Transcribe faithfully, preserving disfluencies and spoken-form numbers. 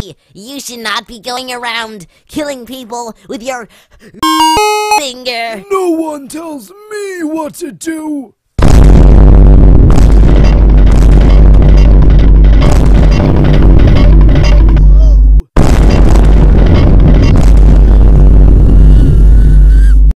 Hey, you should not be going around killing people with your finger. No one tells me what to do.